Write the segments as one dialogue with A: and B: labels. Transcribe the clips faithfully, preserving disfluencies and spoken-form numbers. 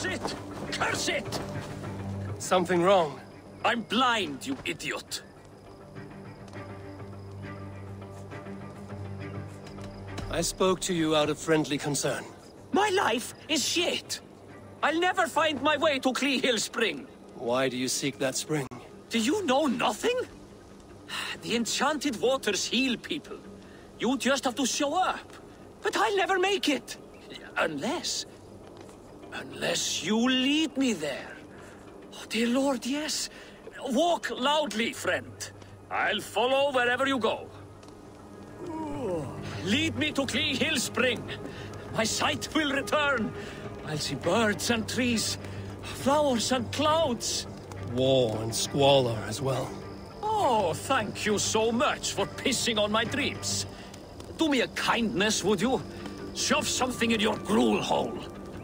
A: Curse it! Curse it!
B: Something wrong?
A: I'm blind, you idiot.
B: I spoke to you out of friendly concern.
A: My life is shit. I'll never find my way to Clee Hill Spring.
B: Why do you seek that spring?
A: Do you know nothing? The enchanted waters heal people. You just have to show up. But I'll never make it. Unless... Unless you lead me there. Oh, dear Lord, yes. Walk loudly, friend. I'll follow wherever you go. Lead me to Clee Hill Spring. My sight will return. I'll see birds and trees, flowers and clouds.
B: War and squalor as well.
A: Oh, thank you so much for pissing on my dreams. Do me a kindness, would you? Shove something in your gruel hole.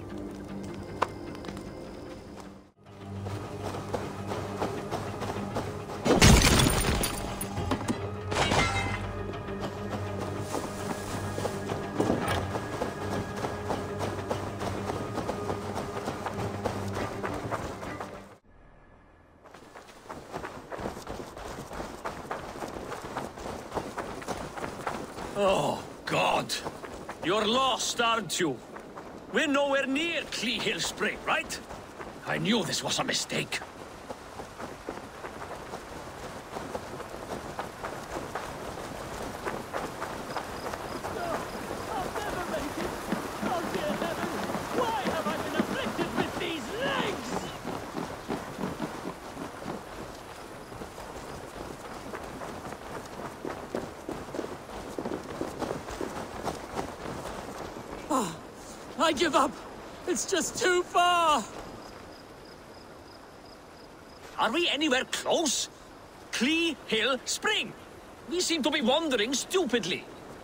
A: Oh, God. You're lost, aren't you? We're nowhere near Clee Hill Spring, right? I knew this was a mistake.
C: I give up. It's just too far.
A: Are we anywhere close? Clee Hill Spring. We seem to be wandering stupidly.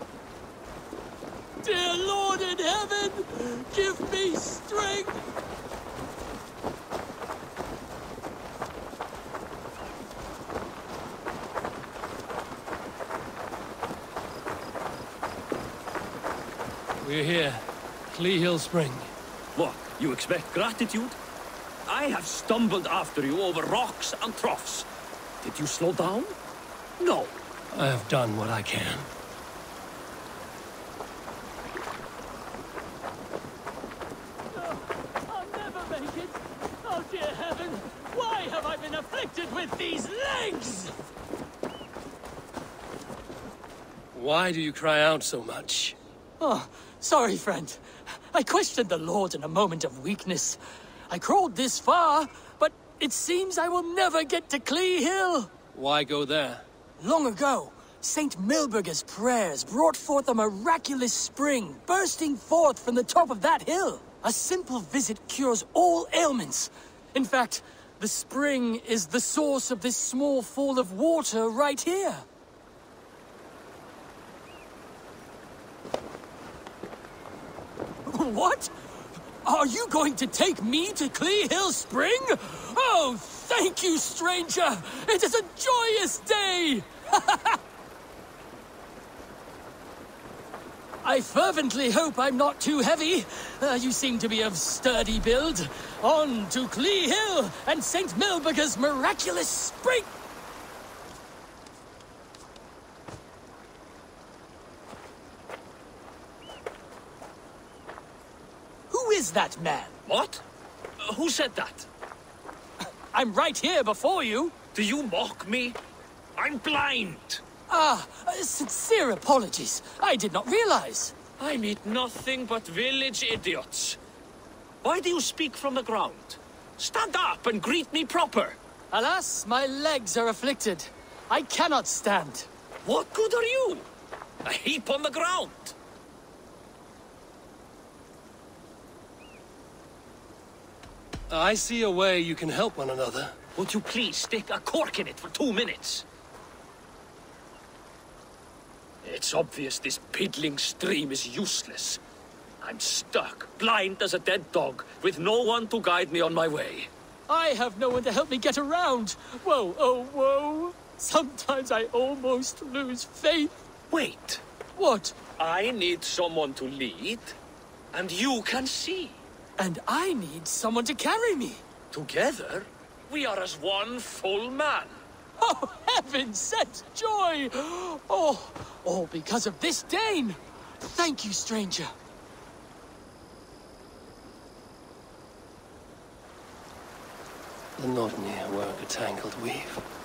C: Dear Lord in heaven, give me strength.
B: We're here. Clee Hill Spring.
A: What, you expect gratitude? I have stumbled after you over rocks and troughs. Did you slow down? No.
B: I have done what I can.
C: Oh, I'll never make it. Oh, dear heaven, why have I been afflicted with these legs?
B: Why do you cry out so much?
C: Oh, sorry, friend. I questioned the Lord in a moment of weakness. I crawled this far, but it seems I will never get to Clee Hill.
B: Why go there?
C: Long ago, Saint Milburga's prayers brought forth a miraculous spring bursting forth from the top of that hill. A simple visit cures all ailments. In fact, the spring is the source of this small fall of water right here. What? Are you going to take me to Clee Hill Spring? Oh, thank you, stranger! It is a joyous day! I fervently hope I'm not too heavy. Uh, you seem to be of sturdy build. On to Clee Hill and Saint Milburga's miraculous spring! Who is that man?
A: What? Uh, who said that?
C: I'm right here before you.
A: Do you mock me? I'm blind.
C: Ah, uh, sincere apologies. I did not realize.
A: I meet nothing but village idiots. Why do you speak from the ground? Stand up and greet me proper.
C: Alas, my legs are afflicted. I cannot stand.
A: What good are you? A heap on the ground.
B: I see a way you can help one another.
A: Would you please stick a cork in it for two minutes? It's obvious this piddling stream is useless. I'm stuck, blind as a dead dog, with no one to guide me on my way.
C: I have no one to help me get around. Whoa, oh, whoa. Sometimes I almost lose faith.
A: Wait.
C: What?
A: I need someone to lead, and you can see.
C: And I need someone to carry me.
A: Together, we are as one full man.
C: Oh, heaven sent joy! Oh, all because of this Dane! Thank you, stranger.
B: The Notnir work a tangled weave.